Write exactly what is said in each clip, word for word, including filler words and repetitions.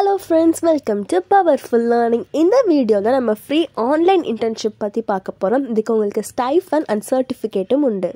Hello friends, welcome to Powerful Learning. In this video, we will free online internship பத்தி பார்க்க போறோம். இதுக்கு உங்களுக்கு stipend and certificate உண்டு.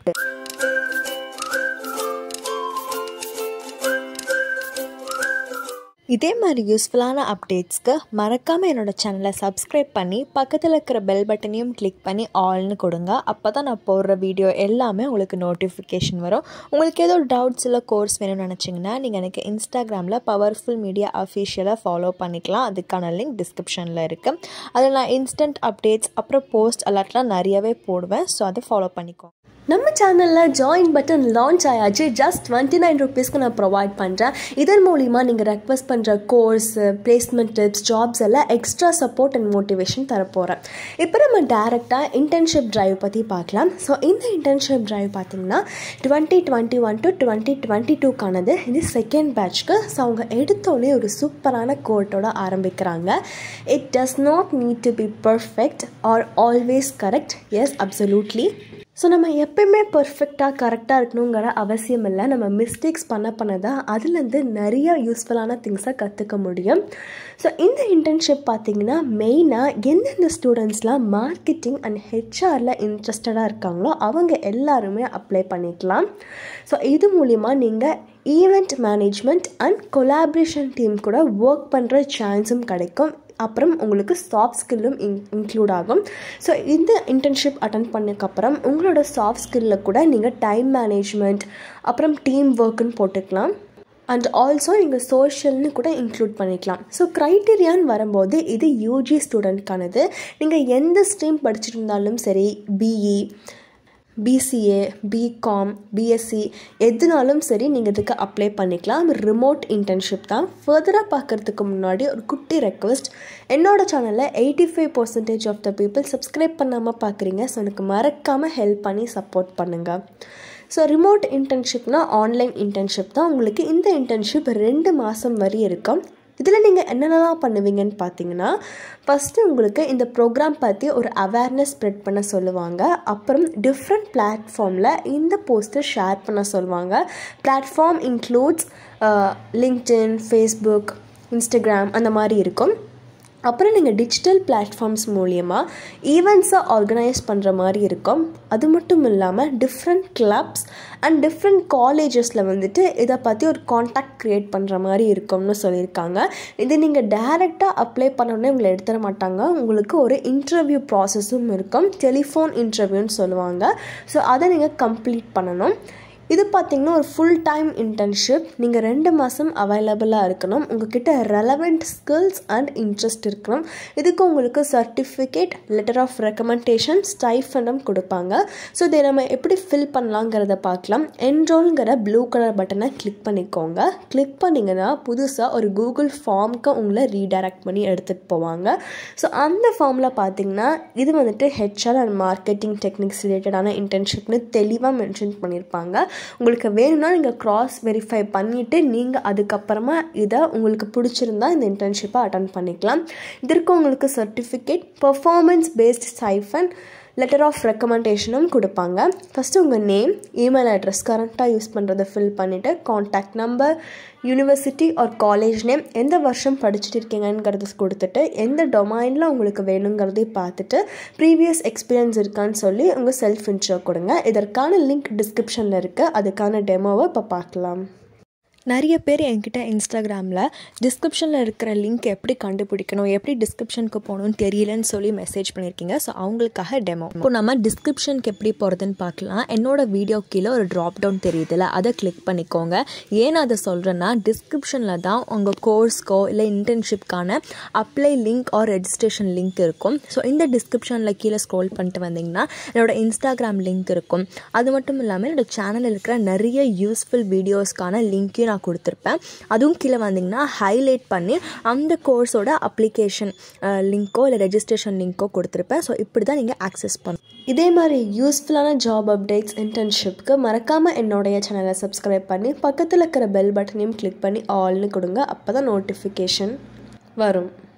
இதே மாதிரி யூஸ்ஃபுல்லான அப்டேட்ஸ்க்கு மறக்காம என்னோட சேனலை சப்ஸ்கிரைப் பண்ணி பக்கத்தில் இருக்கிற பெல் பட்டனையும் கிளிக் பண்ணி ஆல்னு கொடுங்க. அப்போ தான் நான் போடுற வீடியோ எல்லாமே உங்களுக்கு நோட்டிஃபிகேஷன் வரும். உங்களுக்கு ஏதோ டவுட்ஸ் இல்லை கோர்ஸ் வேணும்னு நினச்சிங்கன்னா நீங்கள் எனக்கு இன்ஸ்டாகிராமில் பவர்ஃபுல் மீடியா அஃபிஷியலாக ஃபாலோ பண்ணிக்கலாம். அதுக்கான லிங்க் டிஸ்கிரிப்ஷனில் இருக்குது. அதில் நான் இன்ஸ்டன்ட் அப்டேட்ஸ் அப்புறம் போஸ்ட் அலர்ட்லாம் நிறையவே போடுவேன். ஸோ அதை ஃபாலோ பண்ணிக்கோ. நம்ம சேனலில் ஜாயின் பட்டன் லான்ச் ஆயாச்சு. ஜஸ்ட் டுவெண்ட்டி நைன் ருபீஸ்க்கு நான் ப்ரொவைட் பண்ணுறேன். இதன் மூலிமா நீங்கள் ரெக்வஸ்ட் பண்ணுற கோர்ஸ், பிளேஸ்மெண்ட் டிப்ஸ், ஜாப்ஸ் எல்லாம் எக்ஸ்ட்ரா சப்போர்ட் அண்ட் மோட்டிவேஷன் தரப்போகிறேன். இப்போ நம்ம டேரெக்டாக இன்டர்ன்ஷிப் ட்ரைவ் பற்றி பார்க்கலாம். ஸோ இந்த இன்டர்ன்ஷிப் ட்ரைவ் பார்த்திங்கன்னா twenty twenty one to twenty twenty டூக்கானது. இது செகண்ட் பேட்ச்க்கு. ஸோ அவங்க எடுத்தோடனே ஒரு சூப்பரான கோட்டோட ஆரம்பிக்கிறாங்க. It does not need to be perfect or always correct. Yes, absolutely. So நம்ம எப்பயுமே பர்ஃபெக்டாக கரெக்டாக இருக்கணுங்கிற அவசியம் இல்லை. நம்ம மிஸ்டேக்ஸ் பண்ண பண்ண தான் அதுலேருந்து நிறைய யூஸ்ஃபுல்லான திங்ஸை கற்றுக்க முடியும். ஸோ இந்த இன்டர்ன்ஷிப் பார்த்திங்கன்னா மெயினாக எந்தெந்த ஸ்டூடெண்ட்ஸ்லாம் மார்க்கெட்டிங் அண்ட் ஹெச்ஆரில் இன்ட்ரெஸ்டடாக இருக்காங்களோ அவங்க எல்லாருமே அப்ளை பண்ணிக்கலாம். ஸோ இது மூலிமா நீங்கள் event management and collaboration team கூட ஒர்க் பண்ணுற சான்ஸும் கிடைக்கும். அப்புறம் உங்களுக்கு சாஃப்ட் ஸ்கில்லும் இன் இன்க்ளூட் ஆகும். ஸோ இந்த இன்டர்ன்ஷிப் அட்டன் பண்ணதுக்கப்புறம் உங்களோட சாஃப்ட் ஸ்கில்லில் கூட நீங்கள் டைம் மேனேஜ்மெண்ட் அப்புறம் டீம் ஒர்க்குன்னு போட்டுக்கலாம். அண்ட் ஆல்சோ நீங்கள் சோஷியல்னு கூட இன்க்ளூட் பண்ணிக்கலாம். ஸோ க்ரைட்டீரியான்னு வரும்போது இது யூஜி ஸ்டூடெண்ட்கானது. நீங்கள் எந்த ஸ்ட்ரீம் படிச்சுருந்தாலும் சரி, பிஇ, பிசிஏ, பிகாம், பிஎஸ்சி எதுனாலும் சரி நீங்கள் இதுக்கு அப்ளை பண்ணிக்கலாம். ரிமோட் இன்டர்ன்ஷிப் தான். ஃபர்தராக பார்க்குறதுக்கு முன்னாடி ஒரு குட்டி ரெக்வெஸ்ட். என்னோட சேனலில் eighty five percentage of the people subscribe பண்ணாமல் பார்க்குறீங்க. ஸோ எனக்கு மறக்காமல் ஹெல்ப் பண்ணி சப்போர்ட் பண்ணுங்கள். ஸோ ரிமோட் இன்டர்ன்ஷிப்னால் ஆன்லைன் இன்டர்ன்ஷிப் தான். உங்களுக்கு இந்த இன்டர்ன்ஷிப் ரெண்டு மாதம் வரை இருக்கும். இதில் நீங்கள் என்னென்னலாம் பண்ணுவீங்கன்னு பார்த்தீங்கன்னா, ஃபஸ்ட்டு உங்களுக்கு இந்த ப்ரோக்ராம் பற்றி ஒரு அவேர்னஸ் ஸ்ப்ரெட் பண்ண சொல்லுவாங்க. அப்புறம் டிஃப்ரெண்ட் பிளாட்ஃபார்மில் இந்த போஸ்ட்டை ஷேர் பண்ண சொல்லுவாங்க. Platform includes LinkedIn, Facebook, Instagram அந்த மாதிரி இருக்கும். அப்புறம் நீங்கள் டிஜிட்டல் பிளாட்ஃபார்ம்ஸ் மூலியமாக ஈவெண்ட்ஸை ஆர்கனைஸ் பண்ணுற மாதிரி இருக்கும். அது மட்டும் இல்லாமல் டிஃப்ரெண்ட் கிளப்ஸ் அண்ட் டிஃப்ரெண்ட் காலேஜஸில் வந்துட்டு இதை பற்றி ஒரு காண்டாக்ட் க்ரியேட் பண்ணுற மாதிரி இருக்கும்னு சொல்லியிருக்காங்க. இது நீங்கள் டைரெக்டாக அப்ளை பண்ணோன்னே உங்களை எடுத்துட மாட்டாங்க. உங்களுக்கு ஒரு இன்டர்வியூ ப்ராசஸும் இருக்கும். டெலிஃபோன் இன்டர்வியூன்னு சொல்லுவாங்க. ஸோ அதை நீங்கள் கம்ப்ளீட் பண்ணணும். இது பார்த்திங்கன்னா ஒரு ஃபுல் டைம் இன்டர்ன்ஷிப். நீங்கள் ரெண்டு மாதம் அவைலபிளாக இருக்கணும். உங்கள்கிட்ட ரெலவெண்ட் ஸ்கில்ஸ் அண்ட் இன்ட்ரெஸ்ட் இருக்கணும். இதுக்கு உங்களுக்கு சர்டிஃபிகேட், லெட்டர் ஆஃப் ரெக்கமெண்டேஷன், ஸ்டைஃபண்டும் கொடுப்பாங்க. ஸோ இதை நம்ம எப்படி ஃபில் பண்ணலாங்கிறத பார்க்கலாம். என்ரோல்ங்கிற ப்ளூ கலர் பட்டனை கிளிக் பண்ணிக்கோங்க. கிளிக் பண்ணிங்கன்னா புதுசாக ஒரு கூகுள் ஃபார்முக்கு உங்களை ரீடைரக்ட் பண்ணி எடுத்துகிட்டு போவாங்க. ஸோ அந்த ஃபார்மில் பார்த்திங்கன்னா இது வந்துட்டு ஹெச்ஆர் அண்ட் மார்க்கெட்டிங் டெக்னிக்ஸ் ரிலேட்டடான இன்டர்ன்ஷிப்னு தெளிவாக மென்ஷன் பண்ணியிருப்பாங்க. உங்களுக்கு வேணும்னா நீங்கள் க்ராஸ் வெரிஃபை பண்ணிவிட்டு நீங்கள் அதுக்கப்புறமா இதை உங்களுக்கு பிடிச்சிருந்தா இந்த இன்டர்ன்ஷிப்பை அட்டன் பண்ணிக்கலாம். இதற்கு உங்களுக்கு certificate, performance based stipend, letter of ரெக்கமெண்டேஷனும் கொடுப்பாங்க. ஃபஸ்ட்டு உங்கள் நேம், இமெயில் அட்ரஸ் கரண்ட்டாக யூஸ் பண்ணுறதை ஃபில் பண்ணிவிட்டு contact number, university or college name, எந்த வருஷம் படிச்சுட்டு இருக்கீங்கிறது கொடுத்துட்டு எந்த டொமைனில் உங்களுக்கு வேணுங்கிறதையும் பார்த்துட்டு ப்ரீவியஸ் எக்ஸ்பீரியன்ஸ் இருக்கான்னு சொல்லி உங்கள் செல்ஃப் இன்ட்ரோ கொடுங்க. இதற்கான லிங்க் டிஸ்கிரிப்ஷனில் இருக்குது. அதுக்கான டெமோவை இப்போ பார்க்கலாம். நிறைய பேர் என்கிட்ட இன்ஸ்டாகிராமில் டிஸ்கிரிப்ஷனில் இருக்கிற லிங்க் எப்படி கண்டுபிடிக்கணும், எப்படி டிஸ்கிரிப்ஷனுக்கு போகணும்னு தெரியலன்னு சொல்லி மெசேஜ் பண்ணியிருக்கீங்க. ஸோ அவங்களுக்காக டெமோ. இப்போ நம்ம டிஸ்கிரிப்ஷனுக்கு எப்படி போகிறதுன்னு பார்க்கலாம். என்னோட வீடியோ கீழே ஒரு ட்ராப் டவுன் தெரியுதுல்ல, அதை கிளிக் பண்ணிக்கோங்க. ஏன் அதை சொல்கிறேன்னா, டிஸ்கிரிப்ஷனில் தான் உங்கள் கோர்ஸ்க்கோ இல்லை இன்டர்ன்ஷிப்கான apply link or registration link இருக்கும். ஸோ இந்த டிஸ்கிரிப்ஷனில் கீழே ஸ்க்ரோல் பண்ணிட்டு வந்தீங்கன்னா என்னோட இன்ஸ்டாகிராம் லிங்க் இருக்கும். அது மட்டும் இல்லாமல் என்னோடய சேனலில் இருக்கிற நிறைய யூஸ்ஃபுல் வீடியோஸ்க்கான லிங்க்கையும் நான் கொடுத்துருப்பேன். அதுவும் கீழே வந்தீங்கன்னா ஹைலைட் பண்ணி அந்த கோர்ஸோட அப்ளிகேஷன் லிங்க்கோ இல்லை ரெஜிஸ்ட்ரேஷன் லிங்க்கோ கொடுத்துருப்பேன். ஸோ இப்படி தான் நீங்கள் ஆக்சஸ் பண்ணணும். இதே மாதிரி யூஸ்ஃபுல்லான ஜாப் அப்டேட்ஸ் இன்டர்ன்ஷிப்க்கு மறக்காமல் என்னோடைய சேனலை சப்ஸ்கிரைப் பண்ணி பக்கத்தில் இருக்கிற பெல் பட்டனையும் கிளிக் பண்ணி ஆல்னு கொடுங்க. அப்போ தான் நோட்டிஃபிகேஷன் வரும்.